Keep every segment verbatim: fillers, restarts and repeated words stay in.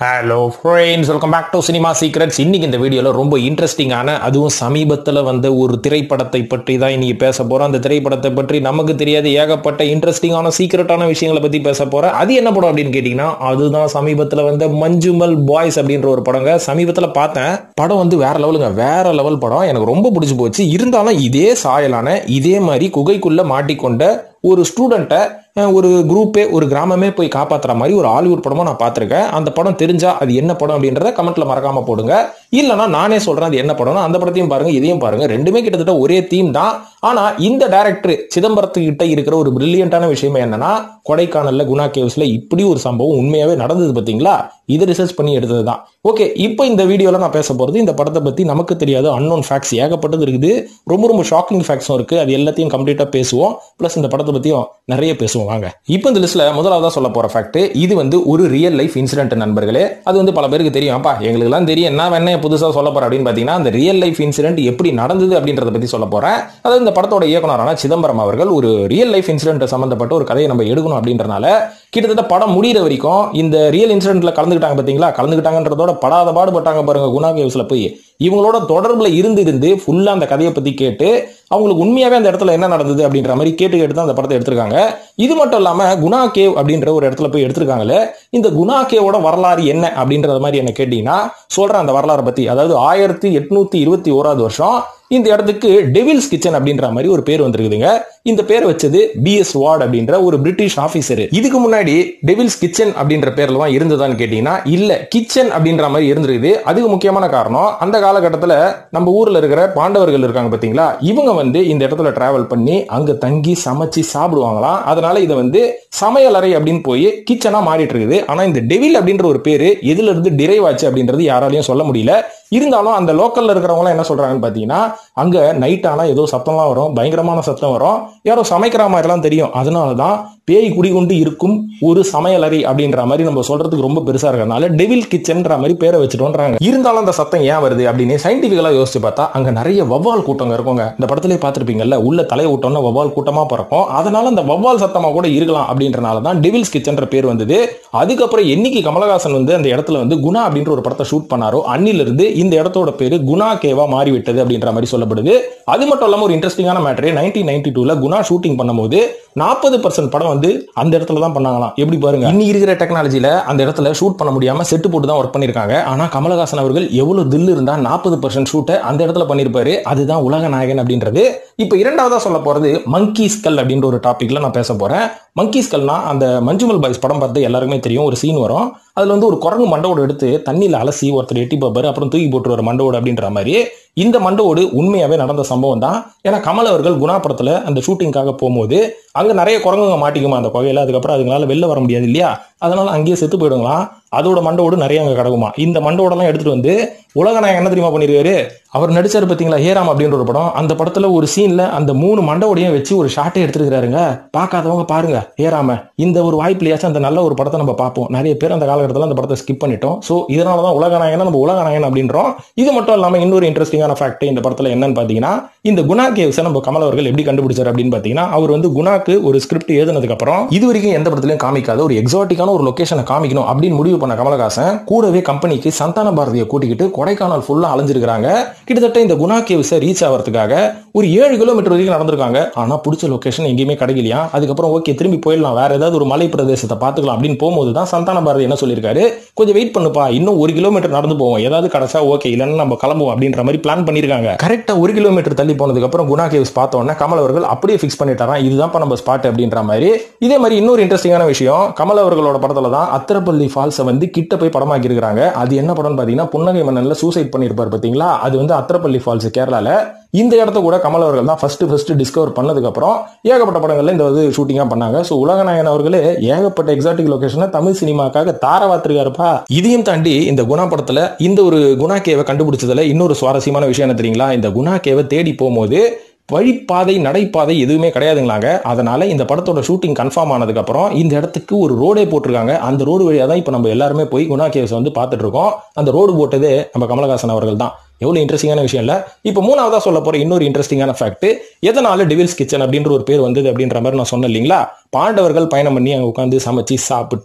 Hello friends, welcome back to cinema secrets. இன்னைக்கு இந்த வீடியோவில் ரொம்ப இன்ட்ரெஸ்டிங்கான, அதுவும் சமீபத்தில் வந்த ஒரு திரைப்படத்தை பற்றி தான் இன்னைக்கு பேச போகிறோம். அந்த திரைப்படத்தை பற்றி நமக்கு தெரியாத ஏகப்பட்ட இன்ட்ரெஸ்டிங்கான சீக்ரெட்டான விஷயங்களை பற்றி பேச போகிறேன். அது என்ன படம் அப்படின்னு கேட்டிங்கன்னா, அதுதான் சமீபத்தில் வந்த மஞ்சுமல் பாய்ஸ் அப்படின்ற ஒரு படங்க. சமீபத்தில் பார்த்தேன். படம் வந்து வேற லெவலுங்க, வேற லெவல் படம். எனக்கு ரொம்ப பிடிச்சி போச்சு. இருந்தாலும் இதே சாயலான, இதே மாதிரி குகைக்குள்ளே மாட்டிக்கொண்ட ஒரு ஸ்டூடெண்ட்டை ஒரு குரூப்பே, ஒரு கிராமமே போய் காப்பாற்றுற மாதிரி ஒரு ஹாலிவுட் படமும் நான் பார்த்துருக்கேன். அந்த படம் தெரிஞ்சா அது என்ன படம் அப்படின்றத கமெண்ட்ல மறக்காம போடுங்க. இல்லைனா நானே சொல்றேன் அது என்ன படம்னா, அந்த படத்தையும் பாருங்க, இதையும் பாருங்க. ரெண்டுமே கிட்டத்தட்ட ஒரே தீம் தான். ஆனா இந்த டைரக்டர் சிதம்பரத்துக்கிட்ட இருக்கிற ஒரு பிரில்லியண்டான விஷயம் என்னன்னா, கொடைக்கானல்ல குணா கேவ்ஸ்ல இப்படி ஒரு சம்பவம் உண்மையாவே நடந்தது பார்த்தீங்களா? இதை ரிசர்ச் பண்ணி எடுத்தது தான். ஓகே, இப்போ இந்த வீடியோல நான் பேச போறது இந்த படத்தை பத்தி நமக்கு தெரியாத அன்னோன் ஃபேக்ட்ஸ் ஏகப்பட்டது இருக்குது. ரொம்ப ரொம்ப ஷாக்கிங் ஃபேக்ட்ஸும் இருக்கு. அது எல்லாத்தையும் கம்ப்ளீட்டா பேசுவோம். பிளஸ் இந்த படத்தை பத்தியும் நிறைய பேசுவோம். வாங்க இப்போ இந்த லிஸ்ட்ல முதலாவதா சொல்ல போற ஃபேக்ட், இது வந்து ஒரு ரியல் லைஃப் இன்சிடென்ட் நண்பர்களே. அது வந்து பல பேருக்கு தெரியும். அப்பா எங்களுக்கு எல்லாம் தெரியும், என்ன வேணா புதுசா சொல்ல போறேன் அப்படின்னு பாத்தீங்கன்னா, அந்த ரியல் லைஃப் இன்சிடென்ட் எப்படி நடந்தது அப்படின்றத பத்தி சொல்ல போறேன். அதாவது இந்த படத்தோட இயக்குனரான சிதம்பரம் அவர்கள் ஒரு ரியல் லைஃப் இன்சிடென்ட் சம்பந்தப்பட்ட ஒரு கதையை நம்ம எடுக்கணும் அப்படின்றனால கிட்டத்தட்ட படம் முடிகிற வரைக்கும் இந்த ரியல் இன்சிடென்ட்ல கலந்துக்கிட்டாங்க. பாத்தீங்களா, கலந்துக்கிட்டாங்கன்றதோட படாத பாடுபட்டாங்க பாருங்க. குணா கேவ்ஸ்ல போய் இவங்களோட தொடர்புல இருந்து இருந்து ஃபுல்லா அந்த கதையை பத்தி கேட்டு அவங்களுக்கு உண்மையாவே அந்த இடத்துல என்ன நடந்தது அப்படின்ற மாதிரி கேட்டு கேட்டு தான் அந்த படத்தை எடுத்திருக்காங்க. இது மட்டும் இல்லாம குணா கேவ் அப்படின்ற ஒரு இடத்துல போய் எடுத்திருக்காங்களே, இந்த குணா கேவோட வரலாறு என்ன அப்படின்றத மாதிரி என்ன கேட்டீங்கன்னா சொல்றேன் அந்த வரலாறு பத்தி. அதாவது ஆயிரத்தி எட்நூத்தி இருபத்தி ஓராவது வருஷம் இந்த இடத்துக்கு டெவில்ஸ் கிச்சன் அப்படின்ற மாதிரி ஒரு பேர் வந்திருக்குதுங்க. இந்த பேர் வச்சது பி எஸ் வார்ட் அப்படின்ற ஒரு பிரிட்டிஷ் ஆபீசர். இதுக்கு முன்னாடி டெவில்ஸ் கிச்சன் அப்படின்ற பேர்ல தான் இருந்ததான்னு கேட்டீங்கன்னா இல்ல, கிச்சன் அப்படின்ற மாதிரி இருந்திருக்குது. அதுக்கு முக்கியமான காரணம், அந்த காலகட்டத்தில் நம்ம ஊர்ல இருக்கிற பாண்டவர்கள் இருக்காங்க பாத்தீங்களா, இவங்க வந்து இந்த இடத்துல டிராவல் பண்ணி அங்க தங்கி சமைச்சு சாப்பிடுவாங்களாம். அதனால இதை வந்து சமையலறை அப்படின்னு போய் கிச்சனா மாறிட்டு இருக்குது. ஆனா இந்த டெவில் அப்படின்ற ஒரு பேரு எதுல இருந்து டிரைவ் ஆச்சு அப்படின்றது யாராலையும் சொல்ல முடியல. இருந்தாலும் அந்த லோக்கல்ல இருக்கிறவங்க என்ன சொல்றாங்கன்னு பாத்தீங்கன்னா, அங்க நைட் ஆனா ஏதோ சத்தம்லாம் வரும், பயங்கரமான சத்தம் வரும், யாரோ சமைக்கிற மாதிரி எல்லாம் தெரியும். அதனாலதான் பேய் குடிகொண்டு இருக்கும் ஒரு சமையலறை அப்படின்ற மாதிரி நம்ம சொல்றதுக்கு ரொம்ப பெருசா இருக்கிறதுனால டெவில் கிச்சன்ற மாதிரி பேரை வச்சுட்டோன்றாங்க. இருந்தாலும் அந்த சத்தம் ஏன் வருது அப்படின்னு சயின்டிபிக்கலா யோசிச்சு பார்த்தா அங்க நிறைய வவ்வால் கூட்டங்க இருக்குங்க. இந்த படத்திலே பார்த்திருப்பீங்கல்ல, உள்ள தலையை விட்டோம்னா வவ்வால் கூட்டமா பறக்கும். அதனால அந்த வவ்வால் சத்தமா கூட இருக்கலாம் அப்படின்றனாலதான் டெவில்ஸ் கிச்சன்ற பேர் வந்தது. அதுக்கப்புறம் என்னைக்கு கமலஹாசன் வந்து அந்த இடத்துல வந்து குணா அப்படின்ற ஒரு படத்தை ஷூட் பண்ணாரோ அன்னில இருந்து இந்த இடத்தோட பேரு குணா கேவா மாறிவிட்டது அப்படின்ற மாதிரி சொல்லப்படுது. அது மட்டும் இல்லாம ஒரு இன்ட்ரெஸ்டிங்கான மேட்டர், நைன்டீன் நைன்டி டூல குணா ஷூட்டிங் பண்ணும்போது நாற்பது பர்சன்ட் படம் வந்து அந்த இடத்துல தான் பண்ணாங்களாம். எப்படி பாருங்க, இன்னி இருக்கிற டெக்னாலஜில அந்த இடத்துல ஷூட் பண்ண முடியாம செட்டு போட்டு தான் ஒர்க் பண்ணிருக்காங்க. ஆனா கமலஹாசன் அவர்கள் எவ்வளவு தில் இருந்தா நாற்பது பர்சன்ட் ஷூட்டை அந்த இடத்துல பண்ணிருப்பாரு. அதுதான் உலக நாயகன் அப்படின்றது. இப்ப இரண்டாவதா சொல்ல போறது மங்கி ஸ்கல் அப்படின்ற ஒரு டாபிக்ல நான் பேச போறேன். மங்கி ஸ்கல்னா அந்த மஞ்சுமல் பாய்ஸ் படம் பார்த்து எல்லாருக்குமே தெரியும். ஒரு சீன் வரும், அதுல வந்து ஒரு குரங்கு மண்டோடு எடுத்து தண்ணியில அலசி ஒருத்தர் எட்டி பாப்பாரு, அப்புறம் தூக்கி போட்டுருவாரு மண்டோடு அப்படின்ற மாதிரி. இந்த மண்டோடு உண்மையாவே நடந்த சம்பவம் தான். ஏன்னா கமல் அவர்கள் குணா படத்துல அந்த ஷூட்டிங்காக போகும்போது அங்க நிறைய குரங்குங்க மாட்டிக்குமா அந்த குகையில. அதுக்கப்புறம் அதுங்களால வெளில வர முடியாது இல்லையா, அதனால அங்கேயே செத்து போயிடுங்களாம். அதோட மண்டோடு நிறைய அங்க கிடக்குமா. இந்த மண்டோடெல்லாம் எடுத்துட்டு வந்து உலகநாயகன் என்ன தெரியுமா பண்ணிருக்காரு, அவர் நடிச்சாரு பாத்தீங்களா ஹேராம் அப்படின்ற ஒரு படம். அந்த படத்துல ஒரு சீன்ல அந்த மூணு மண்டோடையும் வச்சு ஒரு ஷாட்டே எடுத்துருக்காருங்க. பார்க்காதவங்க பாருங்க ஹேராம. இந்த ஒரு வாய்ப்புலையாச்சும் அந்த நல்ல ஒரு படத்தை நம்ம பார்ப்போம். நிறைய பேர் அந்த காலகட்டத்தில் அந்த படத்தை ஸ்கிப் பண்ணிட்டோம். ஸோ இதனாலதான் உலகநாயகன் நம்ம உலகநாயகன் அப்படின்றோம். இது மட்டும் இல்லாம இன்னொரு இன்ட்ரெஸ்டிங்கான ஃபேக்ட் இந்த படத்துல என்னன்னு பாத்தீங்கன்னா, இந்த குணா கேவ்ஸை நம்ம கமல் அவர்கள் எப்படி கண்டுபிடிச்சார் அப்படின்னு பாத்தீங்கன்னா, அவர் வந்து குணாக்கு ஒரு ஸ்கிரிப்ட் எழுதினதுக்கு அப்புறம் இது வரைக்கும் எந்த படத்திலையும் காமிக்காத ஒரு எக்ஸாட்டிக்கான ஒரு லொகேஷனை காமிக்கணும் அப்படின்னு முடிவு பண்ண கமலஹாசன் கூடவே கம்பெனிக்கு சந்தான பாரதியை கூட்டிக்கிட்டு கொடைக்கானல் ஃபுல்லா அலைஞ்சிருக்காங்க. கிட்டத்தட்ட இந்த குணா கேவ்ஸை ரீச் ஆகிறதுக்காக ஒரு ஏழு கிலோமீட்டர் வரைக்கும் நடந்திருக்காங்க. ஆனா பிடிச்ச லொகேஷன் எங்கேயுமே கிடைக்கலையா. அதுக்கப்புறம் ஓகே திரும்பி போயிடலாம், வேற ஏதாவது ஒரு மலை பிரதேசத்தை பார்த்துக்கலாம் அப்படின்னு போகும்போது தான் சந்தான பாரதி என்ன சொல்லியிருக்காரு, கொஞ்சம் வெயிட் பண்ணுப்பா, இன்னும் ஒரு கிலோமீட்டர் நடந்து போவோம், ஏதாவது கிடைச்சா ஓகே, இல்லைன்னா நம்ம கிளம்புவோம் அப்படின்ற மாதிரி பிளான் பண்ணிருக்காங்க. கரெக்டா ஒரு கிலோமீட்டர் தள்ளி போனதுக்கு அப்புறம் குணா கேவ்ஸ் பார்த்தோன்னா கமல் அவர்கள் அப்படியே ஃபிக்ஸ் பண்ணிட்டாராம், இதுதான் நம்ம ஸ்பாட் அப்படின்ற மாதிரி. இதே மாதிரி இன்னொரு இன்ட்ரெஸ்டிங்கான விஷயம், கமல் அவர்களோட படத்துல தான் அத்திரப்பள்ளி ஃபால்ஸை வந்து கிட்ட போய் படமாக்கி இருக்காங்க. அது என்ன படம் பாத்தீங்கன்னா, புன்னகை மன்னன்ல சூசைட் பண்ணிருப்பாரு பாத்தீங்களா, அது வந்து அத்திரப்பள்ளி ஃபால்ஸ் கேரளால. இந்த இடத்த கூட கமல் அவர்கள் தான் ஃபர்ஸ்ட் ஃபர்ஸ்ட் டிஸ்கவர் பண்ணதுக்கு அப்புறம் ஏகப்பட்ட படங்கள்ல இந்த வந்து ஷூட்டிங்கா பண்ணாங்க. சோ உலகநாயகன் அவர்களே ஏகப்பட்ட எக்ஸாட்டிக் லொகேஷனை தமிழ் சினிமாக்காக தாரவாத்திருக்காருப்பா. இதையும் தாண்டி இந்த குணா படத்துல இந்த ஒரு குணா கேவை கண்டுபிடிச்சதுல இன்னொரு சுவாரஸ்யமான விஷயம் என்ன தெரியுங்களா, இந்த குணா கேவை தேடி போகும்போது வழிப்பாதை நடைபாதை எதுவுமே கிடையாதுங்களாங்க. அதனால இந்த படத்தோட ஷூட்டிங் கன்ஃபார்ம் ஆனதுக்கு அப்புறம் இந்த இடத்துக்கு ஒரு ரோடே போட்டிருக்காங்க. அந்த ரோடு வழியா தான் இப்ப நம்ம எல்லாருமே போய் குணா கேவ்ஸ் வந்து பார்த்துட்டு இருக்கோம். அந்த ரோடு போட்டதே நம்ம கமலஹாசன் அவர்கள் தான். எவ்வளவு இன்ட்ரெஸ்டிங்கான விஷயம் இல்ல. இப்போ மூணாவதா சொல்ல போற இன்னொரு இன்ட்ரெஸ்டிங்கான ஃபேக்ட், எதனால டெவில்ஸ் கிச்சன் அப்படின்ற ஒரு பேர் வந்தது அப்படின்ற மாதிரி நான் சொன்னேன் இல்லைங்களா. பாண்டவர்கள் பயணம் பண்ணி அங்க உட்காந்து சமைச்சு சாப்பிட்டு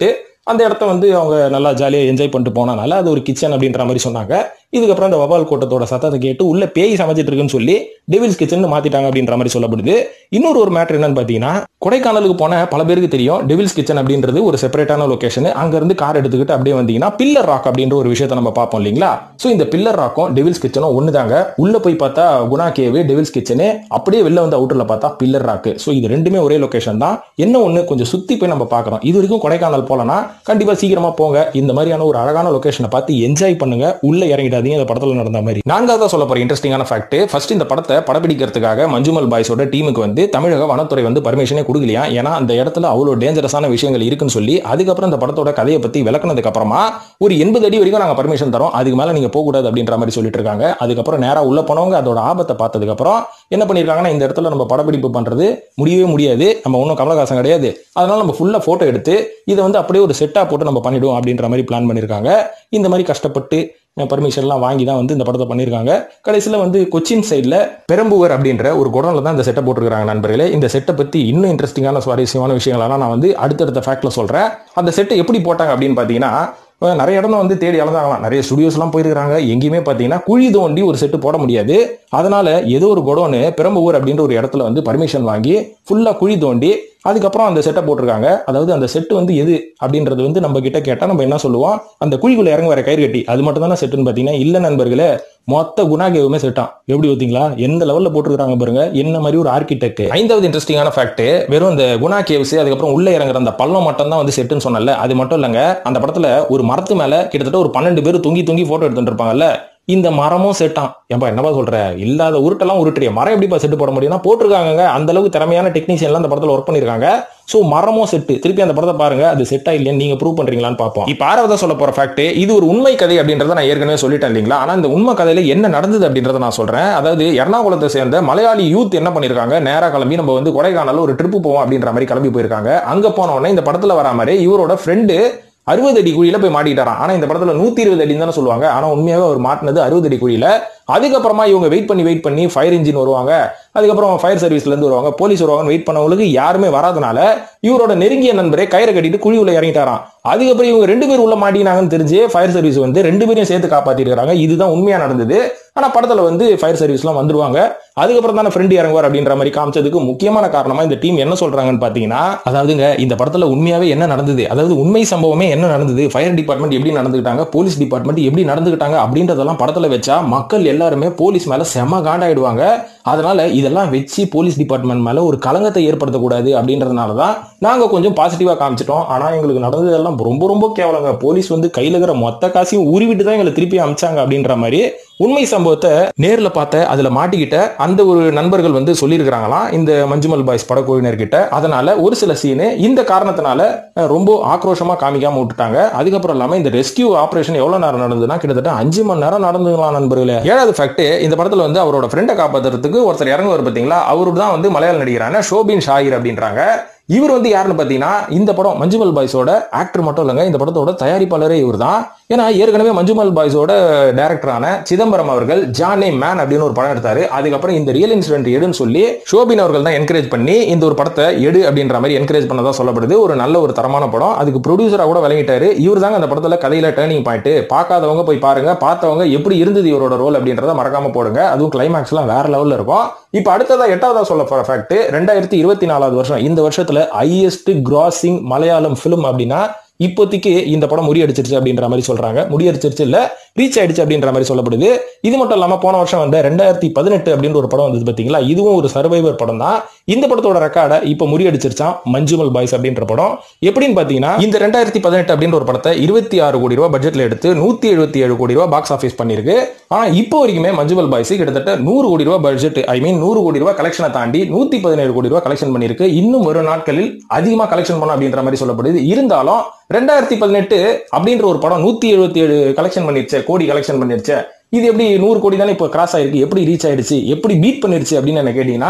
அந்த இடத்த வந்து அவங்க நல்லா ஜாலியாக என்ஜாய் பண்ணிட்டு போனனால அது ஒரு கிச்சன் அப்படின்ற மாதிரி சொன்னாங்க. இதுக்கப்புறம் அந்த வவால் கூட்டத்தோட சத்தத்தை கேட்டு உள்ள பேய் சமைச்சிட்டு இருக்குன்னு சொல்லி டெவில்ஸ் கிச்சன் மாத்திட்டாங்க அப்படின்ற மாதிரி சொல்லப்படுது. இன்னொரு ஒரு மேட்டர் என்னன்னு பாத்தீங்கன்னா, கொடைக்கானலுக்கு போன பல பேருக்கு தெரியும் டெவில்ஸ் கிச்சன் அப்படின்றது ஒரு செப்பரேட்டான லொகேஷன். அங்க இருந்து கார் எடுத்துக்கிட்டு அப்படியே வந்தீங்கன்னா பில்லர் ராக் அப்படின்ற ஒரு விஷயத்தை நம்ம பார்ப்போம் இல்லைங்களா. சோ இந்த பில்லர் ராக்கும் டெவில்ஸ் கிச்சனும் ஒண்ணுதாங்க. உள்ள போய் பார்த்தா குணா கேவ் டெவில்ஸ் கிச்சனு, அப்படியே வெளில வந்து அவுட்டர்ல பார்த்தா பில்லர் ராக். சோ இது ரெண்டுமே ஒரே லொகேஷன் தான். என்ன ஒண்ணு கொஞ்சம் சுத்தி போய் நம்ம பார்க்கறோம். இது வரைக்கும் கொடைக்கானல் போலனா கண்டிப்பா சீக்கிரமா போங்க. இந்த மாதிரியான ஒரு அழகான லொகேஷனை பார்த்து என்ஜாய் பண்ணுங்க. உள்ள இறங்கிடாதீங்க. இந்த படத்துல நடந்த மாதிரி. நான்காவதா சொல்ல போற இன்ட்ரெஸ்டிங்கான ஃபேக்ட், ஃபர்ஸ்ட் இந்த படத்தை படப்பிடிக்கிறதுக்காக மஞ்சுமல் பாய்ஸோட டீமுக்கு வந்து தமிழக வனத்துறை வந்து பர்மிஷனே கொடுக்கலையா. ஏன்னா அந்த இடத்துல அவ்வளவு டேஞ்சரஸான விஷயங்கள் இருக்குன்னு சொல்லி அதுக்கப்புறம் இந்த படத்தோட கதையை பத்தி விளக்குனதுக்கு அப்புறமா ஒரு எண்பது அடி வரைக்கும் நாங்க பர்மிஷன் தரோம், அதுக்கு மேல நீங்க போக கூடாது அப்படின்ற மாதிரி சொல்லிட்டு இருக்காங்க. அதுக்கப்புறம் நேரா உள்ள போனவங்க அதோட ஆபத்தை பார்த்ததுக்கு அப்புறம் என்ன பண்ணிருக்காங்கன்னா, இந்த இடத்துல நம்ம படப்பிடிப்பு பண்றது முடியவே முடியாது, நம்ம ஒன்றும் கமலஹாசன் கிடையாது, அதனால நம்ம ஃபுல்லா போட்டோ எடுத்து இதை வந்து அப்படியே ஒரு செட்டா போட்டு நம்ம பண்ணிடுவோம் அப்படின்ற மாதிரி பிளான் பண்ணிருக்காங்க. இந்த மாதிரி கஷ்டப்பட்டு பர்மிஷன்லாம் வாங்கி தான் வந்து இந்த படத்தை பண்ணியிருக்காங்க. கடைசியில் வந்து கொச்சின் சைடில் பெரம்பூர் அப்படின்ற ஒரு குடோனில் தான் இந்த செட்டை போட்டிருக்காங்க நண்பர்களே. இந்த செட்டை பற்றி இன்னும் இன்ட்ரெஸ்டிங்கான சுவாரஸ்யமான விஷயங்களெல்லாம் நான் வந்து அடுத்தடுத்த ஃபேக்ட்ல சொல்கிறேன். அந்த செட்டை எப்படி போட்டாங்க அப்படின்னு பார்த்தீங்கன்னா, நிறைய இடம் வந்து தேடி அளந்தாங்களாம், நிறைய ஸ்டுடியோஸ்லாம் போயிருக்காங்க. எங்கேயுமே பார்த்தீங்கன்னா குழி தோண்டி ஒரு செட்டு போட முடியாது. அதனால ஏதோ ஒரு குடோனு பெரம்பூர் அப்படின்ற ஒரு இடத்துல வந்து பர்மிஷன் வாங்கி ஃபுல்லாக குழி தோண்டி அதுக்கப்புறம் அந்த செட்டை போட்டிருக்காங்க. அதாவது அந்த செட்டு வந்து எது அப்படின்றது வந்து நம்ம கிட்ட கேட்டால் நம்ம என்ன சொல்லுவோம், அந்த குழிக்குள்ள இறங்க வர கயிறு கட்டி அது மட்டும் தானே செட்டுன்னு பார்த்தீங்கன்னா, இல்லை நண்பர்களே, மொத்த குணா கேவுமே செட்டான். எப்படி பார்த்தீங்களா, எந்த லெவலில் போட்டிருக்காங்க பாருங்க, என்ன மாதிரி ஒரு ஆர்கிடெக்ட். ஐந்தாவது இன்ட்ரெஸ்டிங்கான ஃபேக்ட், வெறும் இந்த குணா கேவ்ஸ் அதுக்கப்புறம் உள்ள இறங்குற அந்த பள்ளம் மட்டும் தான் வந்து செட்டுன்னு சொன்னல, அது மட்டும் இல்லைங்க. அந்த படத்துல ஒரு மரத்து மேல கிட்டத்தட்ட ஒரு பன்னெண்டு பேர் தொங்கி தொங்கி போட்டோ எடுத்துட்டு இருப்பாங்கல்ல, இந்த மரமும் செட்டான். ஏன்பா என்னப்பா சொல்ற, இல்லாத உருட்டெல்லாம் உருட்டுறிய, மரம் எப்படிப்பா செட்டு போட முடியும்னா போட்டிருக்காங்க. அந்த அளவுக்கு திறமையான டெக்னீஷியன் எல்லாம் அந்த படத்துல ஒர்க் பண்ணிருக்காங்க. சோ மரமும் செட்டு. திருப்பி அந்த படத்தை பாருங்க, அது செட்டா இல்லையா நீங்க ப்ரூவ் பண்றீங்களான்னு பார்ப்போம். இப்ப ஆறாவதா சொல்ல போற ஃபேக்ட், இது ஒரு உண்மை கதை அப்படின்றத நான் ஏற்கனவே சொல்லிட்டேன் இல்லீங்களா. ஆனா இந்த உண்மை கதையில என்ன நடந்தது அப்படின்றத நான் சொல்றேன். அதாவது எர்ணாகுளத்தை சேர்ந்த மலையாளி யூத் என்ன பண்ணிருக்காங்க, நேரா கிளம்பி நம்ம வந்து கொடைக்கானல் ஒரு ட்ரிப் போவோம் அப்படின்ற மாதிரி கிளம்பி போயிருக்காங்க. அங்க போன உடனே இந்த படத்துல வர மாதிரி இவரோட ஃப்ரெண்டு அறுபது அடி குழியில போய் மாட்டிட்டாராம். ஆனா இந்த படத்துல நூத்தி இருபது அடி தானே சொல்லுவாங்க, ஆனா உண்மையாவே அவர் மாட்டினது அறுபது அடி குழியில. அதுக்கப்புறமா இவங்க வெயிட் பண்ணி வெயிட் பண்ணி ஃபயர் இன்ஜின் வருவாங்க, அதுக்கப்புறம் ஃபயர் சர்வீஸ்ல இருந்து வருவாங்க, போலீஸ் வருவாங்க, வெயிட் பண்ணவங்களுக்கு யாருமே வராதனால இவரோட நெருங்கிய நண்பரே கயிறை கட்டிட்டு குழி உள்ள இறங்கிட்டாராம். அதுக்கப்புறம் இவங்க ரெண்டு பேர் உள்ள மாட்டினாங்கன்னு தெரிஞ்சு ஃபயர் சர்வீஸ் வந்து ரெண்டு பேரையும் சேர்த்து காப்பாத்திருக்காங்க. இதுதான் உண்மையா நடந்தது. ஆனா படத்துல வந்து ஃபயர் சர்வீஸ் எல்லாம் வந்துருவாங்க, அதுக்கப்புறம் தானே ஃப்ரெண்ட் இறங்குவார் அப்படின்ற மாதிரி காமிச்சதுக்கு முக்கியமான காரணமா இந்த டீம் என்ன சொல்றாங்கன்னு பாத்தீங்கன்னா, அதாவதுங்க இந்த படத்துல உண்மையாவே என்ன நடந்தது, அதாவது உண்மை சம்பவமே என்ன நடந்தது, ஃபயர் டிபார்ட்மெண்ட் எப்படி நடந்துக்கிட்டாங்க, போலீஸ் டிபார்ட்மெண்ட் எப்படி நடந்துக்கிட்டாங்க அப்படின்றதெல்லாம் படத்துல வச்சா மக்கள் எல்லாருமே போலீஸ் மேல செம காண்டாயிடுவாங்க. அதனால இதெல்லாம் வச்சு போலீஸ் டிபார்ட்மெண்ட் மேல ஒரு கலங்கத்தை ஏற்படுத்தக்கூடாது அப்படின்றதுனாலதான் நாங்க கொஞ்சம் பாசிட்டிவா காமிச்சிட்டோம். ஆனா எங்களுக்கு நடந்ததெல்லாம் ரொம்ப ரொம்ப கேவலங்க. போலீஸ் வந்து கையில இருக்கிற மொத்த காசையும் உருவிட்டு தான் எங்களை திருப்பி அமிச்சாங்க அப்படின்ற மாதிரி உண்மை சம்பவத்தை நேர்ல பார்த்த அதுல மாட்டிக்கிட்ட அந்த ஒரு நண்பர்கள் வந்து சொல்லியிருக்கிறாங்களாம் இந்த மஞ்சுமல் பாய்ஸ் படக்குழுவினர்கிட்ட. அதனால ஒரு சில சீனு இந்த காரணத்தினால ரொம்ப ஆக்ரோஷமா காமிக்காம விட்டுட்டாங்க. அதுக்கப்புறம் இல்லாம இந்த ரெஸ்கியூ ஆபரேஷன் எவ்வளவு நேரம் நடந்ததுன்னா கிட்டத்தட்ட அஞ்சு மணி நேரம் நடந்துக்கலாம் நண்பர்களே. ஏழாவது ஃபேக்ட், இந்த படத்துல வந்து அவரோட ஃப்ரெண்டை காப்பாத்துறதுக்கு ஒருத்தர் இறங்குவார் பாத்தீங்களா, அவரு தான் வந்து மலையாள நடிகரான ஷோபின் ஷாயிர் அப்படின்றாங்க. இவர் வந்து யாருன்னு பாத்தீங்கன்னா, இந்த படம் மஞ்சுமல் பாய்ஸோட ஆக்டர் மட்டும் இல்லைங்க, இந்த படத்தோட தயாரிப்பாளரே இவர் தான். ஏன்னா ஏற்கனவே மஞ்சுமல் பாய்ஸோட டைரக்டரான சிதம்பரம் அவர்கள் ஜானே மேன் அப்படின்னு ஒரு படம் எடுத்தாரு. அதுக்கப்புறம் இந்த ரியல் இன்சிடென்ட் எடுன்னு சொல்லி ஷோபின் அவர்கள் தான் என்கரேஜ் பண்ணி இந்த ஒரு படத்தை எடு அப்படின்ற மாதிரி என்கரேஜ் பண்ணதா சொல்லப்படுது. ஒரு நல்ல ஒரு தரமான படம். அதுக்கு ப்ரொடியூசரா கூட விளங்கிட்டாரு. இவர் தாங்க அந்த படத்துல கதையில டேர்னிங் பாயிண்ட். பார்க்காதவங்க போய் பாருங்க, பார்த்தவங்க எப்படி இருந்தது இவரோட ரோல் அப்படின்றத மறக்காம போடுங்க. அதுவும் கிளைமேக்ஸ் எல்லாம் வேற லெவல்ல இருக்கும். இப்ப அடுத்ததா எட்டாவதா சொல்ல போற ஃபேக்ட், ரெண்டாயிரத்தி இருபத்தி நாலாவது வருஷம் இந்த வருஷத்துல ஹையஸ்ட் கிராசிங் மலையாளம் பிலிம் அப்படின்னா இப்போதைக்கு இந்த படம் முறியடிச்சிருச்சு அப்படின்ற மாதிரி சொல்றாங்க. முறியடிச்சிருச்சு இல்ல, ரீச் ஆயிடுச்சு அப்படின்ற மாதிரி சொல்லப்படுது. இது மட்டும் இல்லாம போன வருஷம் வந்து ரெண்டாயிரத்தி பதினெட்டு அப்படின்ற ஒரு படம் வந்தது பாத்தீங்களா, இதுவும் ஒரு சர்வைவர் படம் தான். இந்த படத்தோட ரெக்கார்டை இப்ப முறியடிச்சிருச்சான் மஞ்சுமல் பாய்ஸ் அப்படின்ற படம். எப்படின்னு பாத்தீங்கன்னா, இந்த ரெண்டாயிரத்தி பதினெட்டு அப்படின்ற ஒரு படத்தை இருபத்தி ஆறு கோடி ரூபாய் பட்ஜெட்ல எடுத்து நூத்தி எழுபத்தி ஏழு கோடி ரூபாய் பாக்ஸ் ஆபீஸ் பண்ணிருக்கு. ஆனா இப்போ வரைக்குமே மஞ்சுமல் பாய்ஸ் கிட்டத்தட்ட நூறு கோடி ரூபாய் பட்ஜெட், ஐ மீன் நூறு கோடி ரூபாய் கலெக்ஷனை தாண்டி நூத்தி பதினேழு கோடி ரூபாய் கலெக்ஷன் பண்ணிருக்கு. இன்னும் ஒரு நாட்களில் அதிகமா கலெக்ஷன் பண்ண அப்படின்ற மாதிரி சொல்லப்படுது. இருந்தாலும் ரெண்டாயிரத்தி பதினெட்டு அப்படின்ற ஒரு படம் நூத்தி எழுபத்தி ஏழு கலெக்ஷன் பண்ணிருச்சு, கோடி கலெக்ஷன் பண்ணிருச்சு. இது எப்படி நூறு கோடி தானே இப்போ கிராஸ் ஆயிருக்கு, எப்படி ரீச் ஆயிடுச்சு, எப்படி பீட் பண்ணிருச்சு அப்படின்னு என்ன கேட்டீங்கன்னா,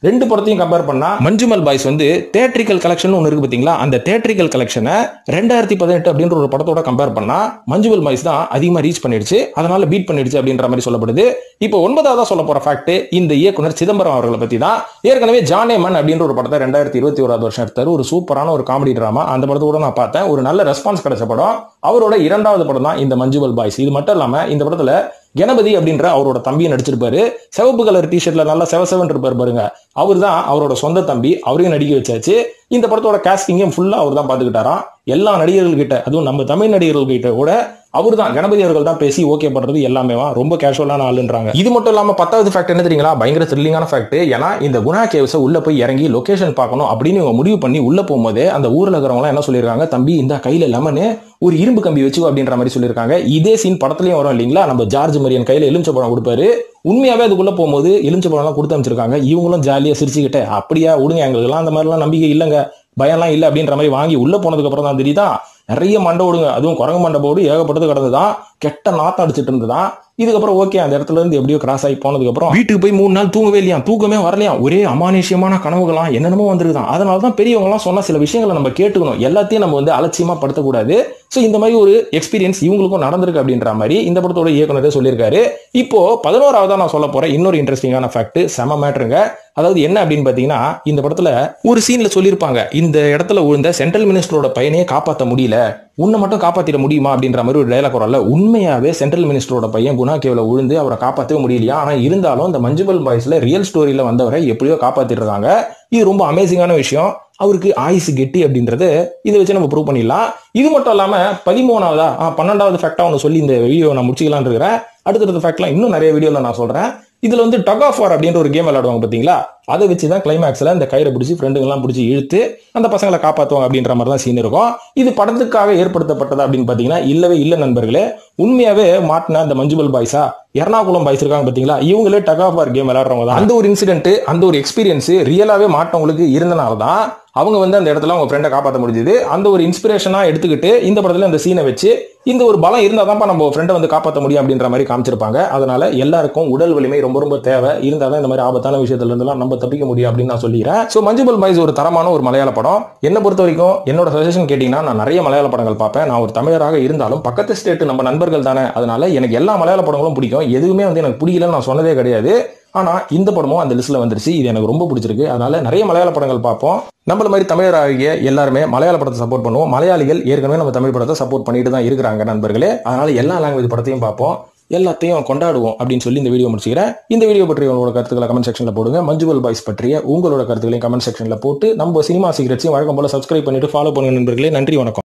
ரெண்டு படத்தையும் கம்பேர் பண்ணா மஞ்சுமல் பாய்ஸ் வந்து தியேட்ரிக்கல் கலெக்ஷன் ஒன்று இருக்கு பாத்தீங்களா, அந்த தியேட்ரிக்கல் கலெக்ஷனை ரெண்டாயிரத்தி பதினெட்டு அப்படின்ற ஒரு படத்தோட கம்பேர் பண்ணா மஞ்சுமல் பாய்ஸ் தான் அதிகமா ரீச் பண்ணிடுச்சு, அதனால பீட் பண்ணிடுச்சு அப்படின்ற மாதிரி சொல்லப்படுது. இப்போ ஒன்பதாவதா சொல்ல போற ஃபேக்ட் இந்த இயக்குனர் சிதம்பரம் அவர்களை பத்தி தான். ஏற்கனவே ஜானே மன் அப்படின்ற ஒரு படத்தை ரெண்டாயிரத்தி இருபத்தி ஓராவது வருஷம் எடுத்தாரு. ஒரு சூப்பரான ஒரு காமெடி டிராமா. அந்த படத்தை கூட நான் பார்த்தேன். ஒரு நல்ல ரெஸ்பான்ஸ் கிடைச்ச படம். அவரோட இரண்டாவது படம் தான் இந்த மஞ்சுமல் பாய்ஸ். இது மட்டும் இல்லாம இந்த படத்துல கணபதி அப்படின்ற அவரோட தம்பியை நடிச்சிருப்பாரு. சிவப்பு கலர் டிஷர்ட்ல நல்லா செவசவன் இருப்பாரு பாருங்க, அவர் தான் அவரோட சொந்த தம்பி. அவரையும் நடிக்க வச்சாச்சு. இந்த படத்தோட காஸ்டிங்கும் ஃபுல்லா அவர் தான் பாத்துக்கிட்டாராம். எல்லா நடிகர்கள் கிட்ட, அதுவும் நம்ம தமிழ் நடிகர்கள் கிட்ட கூட அவர் தான், கணபதி அவர்கள் தான் பேசி ஓகே பண்றது எல்லாமே. ரொம்ப கேஷுவலான ஆளுன்றாங்க. இது மட்டும் இல்லாம பத்தாவது ஃபேக்ட் என்ன தெரியுங்களா, பயங்கர த்ரில்லிங்கான ஃபேக்ட். ஏன்னா இந்த குணா கேவ்ஸை உள்ள போய் இறங்கி லொகேஷன் பார்க்கணும் அப்படின்னு இவங்க முடிவு பண்ணி உள்ள போகும்போதே அந்த ஊர்ல இருக்கிறவங்க என்ன சொல்லியிருக்காங்க, தம்பி இந்த கையில லெமனு ஒரு இரும்பு கம்பி வச்சுக்கோ அப்படின்ற மாதிரி சொல்லியிருக்காங்க. இதே சீன் படத்துலயும் வரும் இல்லைங்களா, நம்ம ஜார்ஜ் மரியன் கையில எலுமிச்சை கொடுப்பாரு. உண்மையாவே அதுக்குள்ள போகும்போது எலுமிச்சை பழம் கொடுத்து அமைச்சிருக்காங்க. இவங்களும் ஜாலியா சிரிச்சுக்கிட்டு அப்படியா விடுங்க, எங்களுக்குலாம் அந்த மாதிரிலாம் நம்பிக்கை இல்லைங்க, பயம்லாம் இல்லை அப்படின்ற மாதிரி வாங்கி உள்ள போனதுக்கு அப்புறம் தான் தெரியுதா நிறைய மண்டை ஓடுங்க. அதுவும் குரங்கு மண்டை போடு ஏகப்பட்டது கிடந்துதான், கெட்ட நாத்தம் அடிச்சிட்டு இருந்துதான். இதுக்கப்புறம் ஓகே அந்த இடத்துல இருந்து எப்படியோ கிராஸ் ஆகி போனதுக்கு அப்புறம் வீட்டுக்கு போய் மூணு நாள் தூங்கவே இல்லையா, தூக்கமே வரலையா, ஒரே அமானுஷ்யமான கனவுகளாம் என்னென்னமோ வந்துருக்குதான். அதனாலதான் பெரியவங்க எல்லாம் சொன்ன சில விஷயங்களை நம்ம கேட்டுக்கணும், எல்லாத்தையும் நம்ம வந்து அலட்சியமா படுத்தக்கூடாது. சோ இந்த மாதிரி ஒரு எக்ஸ்பீரியன்ஸ் இவங்களுக்கும் நடந்திருக்கு அப்படின்ற மாதிரி இந்த படத்தோட இயக்குனரே சொல்லியிருக்காரு. இப்போ பதினோராவதா நான் சொல்ல போறேன் இன்னொரு இன்ட்ரெஸ்டிங்கான ஃபேக்ட், செம மேட்டருங்க. அதாவது என்ன அப்படின்னு பாத்தீங்கன்னா, இந்த படத்துல ஒரு சீன்ல சொல்லியிருப்பாங்க, இந்த இடத்துல விழுந்த சென்ட்ரல் மினிஸ்டரோட பையனையே காப்பாற்ற முடியல, உன்னை மட்டும் காப்பாத்திட முடியுமா அப்படின்ற மாதிரி ஒரு டைலாக் வரல. உண்மையாவே சென்ட்ரல் மினிஸ்டரோட பையன் குணா கேவ்ல விழுந்து அவரை காப்பாற்றவே முடியலையா. ஆனா இருந்தாலும் இந்த மஞ்சுமல் பாய்ஸ்ல ரியல் ஸ்டோரியில வந்தவரை எப்படியோ காப்பாத்திட்டு இருக்காங்க. இது ரொம்ப அமேசிங்கான விஷயம். அவருக்கு ஆயுசு கெட்டி அப்படின்றது இதை வச்சு நம்ம ப்ரூவ் பண்ணிடலாம். இது மட்டும் இல்லாம பதிமூணாவதா பன்னெண்டாவது ஃபேக்டா ஒன்று சொல்லி இந்த வீடியோ நான் முடிச்சுக்கலான்னு இருக்கிறேன். அடுத்தடுத்த ஃபேக்ட்லாம் இன்னும் நிறைய வீடியோல நான் சொல்றேன். இதுல வந்து டக் ஆஃப் வார் அப்படின்ற ஒரு கேம் விளையாடுவாங்க பாத்தீங்களா, அதை வச்சுதான் கிளைமேக்ஸ்ல இந்த கயிறை பிடிச்சி ஃப்ரெண்டுங்க எல்லாம் பிடிச்சி இழுத்து அந்த பசங்களை காப்பாற்றுவாங்க அப்படின்ற மாதிரி தான் சீன் இருக்கும். இது படத்துக்காக ஏற்படுத்தப்பட்டது அப்படின்னு பாத்தீங்கன்னா இல்லவே இல்லை நண்பர்களே. உண்மையாவே மாட்டின அந்த மஞ்சுமல் பாய்ஸா எர்ணாகுளம் பாய்ஸ் இருக்காங்க பாத்தீங்களா, இவங்களே டக் ஆஃப் வார் கேம் விளையாடுறவங்க தான். அந்த ஒரு இன்சிடென்ட், அந்த ஒரு எக்ஸ்பீரியன்ஸ் ரியலாவே மாட்டவங்களுக்கு இருந்தனால்தான் அவங்க வந்து அந்த இடத்துல அவங்க ஃப்ரெண்டை காப்பாற்ற முடிஞ்சது. அந்த ஒரு இன்ஸ்பிரேஷனா எடுத்துக்கிட்டு இந்த படத்துல அந்த சீனை வச்சு இந்த ஒரு பலம் இருந்தாதான் நம்ம ஃப்ரெண்டை வந்து காப்பாற்ற முடியும் அப்படின்ற மாதிரி காமிச்சிருப்பாங்க. அதனால எல்லாருக்கும் உடல் வலிமை ரொம்ப ரொம்ப தேவை, இருந்தாதான் இந்த மாதிரி ஆபத்தான விஷயத்துல இருந்தெல்லாம் நம்ம தப்பிக்க முடியும் அப்படின்னு நான் சொல்லிடுறேன். சோ மஞ்சுமல் பாய்ஸ் ஒரு தரமான ஒரு மலையாள படம். என்ன பொறுத்த வரைக்கும் என்னோட சஜஷன் கேட்டீங்கன்னா, நான் நிறைய மலையாள படங்கள் பார்ப்பேன். நான் ஒரு தமிழராக இருந்தாலும் பக்கத்து ஸ்டேட் நம்ம நண்பர்கள் தானே, அதனால எனக்கு எல்லா மலையாள படங்களும் பிடிக்கும். எதுவுமே வந்து எனக்கு பிடிக்கலன்னு நான் சொன்னதே கிடையாது. ஆனா இந்த படமும் அந்த லிஸ்ட்ல வந்துருச்சு. இது எனக்கு ரொம்ப பிடிச்சிருக்கு. அதனால நிறைய மலையாள படங்கள் பார்ப்போம். நம்மள மாதிரி தமிழராகிய எல்லாருமே மலையாள படத்தை சப்போர்ட் பண்ணுவோம். மலையாளிகள் ஏற்கனவே நம்ம தமிழ் படத்தை சப்போர்ட் பண்ணிட்டு தான் இருக்கிறாங்க நண்பர்களே. அதனால எல்லா லாங்குவேஜ் படத்தையும் பார்ப்போம், எல்லாத்தையும் கொண்டாடுவோம் அப்படின்னு சொல்லி இந்த வீடியோ முடிச்சுக்கிறேன். இந்த வீடியோ பற்றி உங்களோட கருத்துக்களை கமெண்ட் செக்ஷன்ல போடுங்க. மஞ்சுமல் பாய்ஸ் பற்றிய உங்களோட கருத்துக்களையும் கமெண்ட் செக்ஷன்ல போட்டு நம்ம சினிமா சீக்ரெட்ஸையும் வழக்கம் போல சப்ஸ்கிரைப் பண்ணிட்டு ஃபாலோ பண்ணுங்க நண்பர்களே. நன்றி, வணக்கம்.